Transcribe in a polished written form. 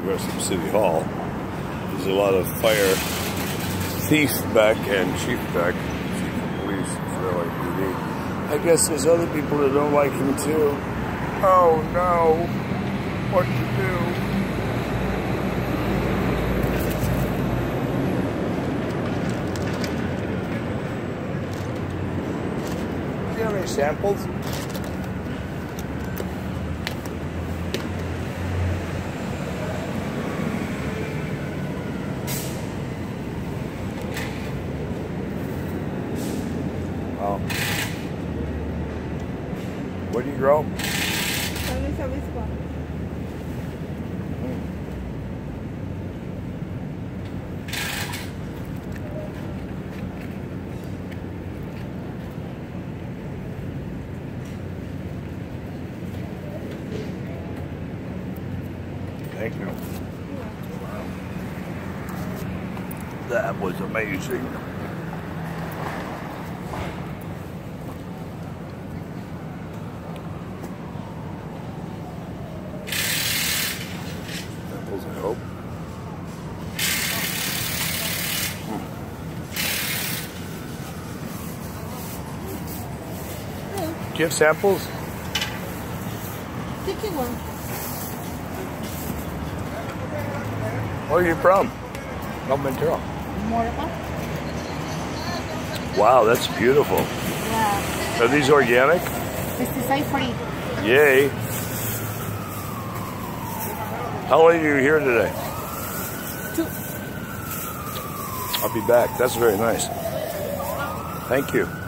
Rest of City Hall. There's a lot of fire thief back and chief back. Chief of police for LAPD. I guess there's other people that don't like him too. Oh no, what to do? Do you have any samples? Oh. Where do you grow? Thank you. That was amazing. Samples, I hope. Do you have samples? Pick one. Where are you from? From Ventura. Morpa. Wow, that's beautiful. Yeah. Are these organic? Pesticide free. Yay. How late are you here today? 2. I'll be back. That's very nice. Thank you.